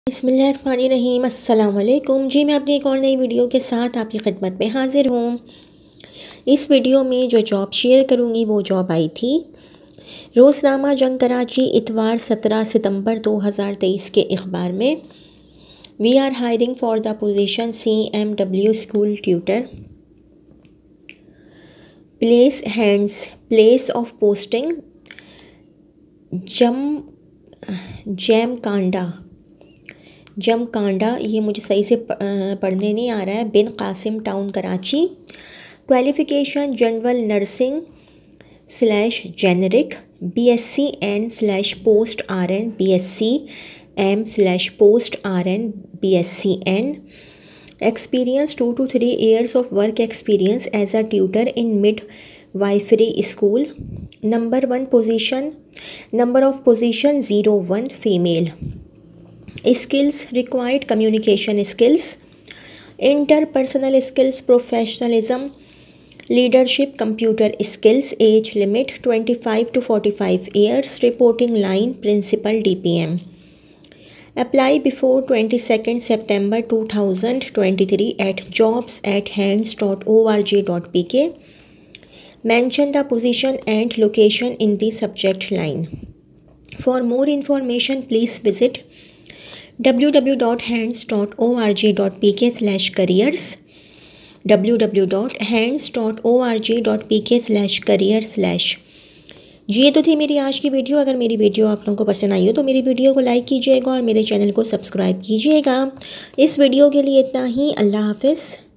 बिस्मिल्लाहिर्रहमानिर्रहीम। अस्सलाम वालेकुम जी। मैं अपनी एक और नई वीडियो के साथ आपकी खिदमत में हाज़िर हूँ। इस वीडियो में जो जॉब शेयर करूँगी वो जॉब आई थी रोज़नामा जंग कराची इतवार 17 सितंबर 2023 के अखबार में। We are hiring for the position CMW school tutor. Place of posting Jamkanda, ये मुझे सही से पढ़ने नहीं आ रहा है, Bin Qasim town Karachi. Qualification general nursing /generic BSc post RN BSc post RN BSc N। Experience 2 to 3 years of work experience as a tutor in midwifery school. Number of position 01 female. Skills required: communication skills, interpersonal skills, professionalism, leadership, computer skills. Age limit 25 to 45 years. Reporting line principal DPM. Apply before 22nd September 2023 at jobs@hands.org.pk. Mention the position and location in the subject line. For more information, please visit www.hands.org.pk/careers, www.hands.org.pk/career/। जी, ये तो थी मेरी आज की video. अगर मेरी video आप लोगों को पसंद आई हो तो मेरी वीडियो को लाइक कीजिएगा और मेरे चैनल को सब्सक्राइब कीजिएगा। इस वीडियो के लिए इतना ही। अल्लाह हाफ़िज़।